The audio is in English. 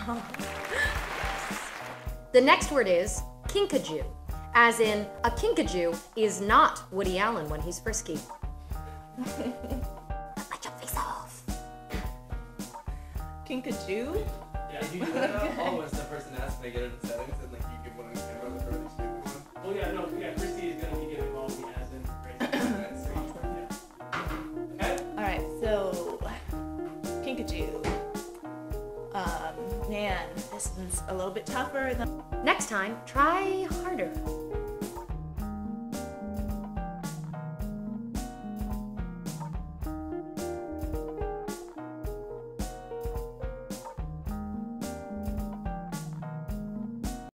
The next word is kinkajou, as in a kinkajou is not Woody Allen when he's frisky. Let your face off. Kinkajou? Yeah, you do that almost the person asks me to get it in settings and like you give one on camera with a really stupid one. Oh yeah, no, yeah, Christy is gonna be getting all the as in crazy. Okay? Alright, so Kinkajou. Man, this one's a little bit tougher than Next time, try harder.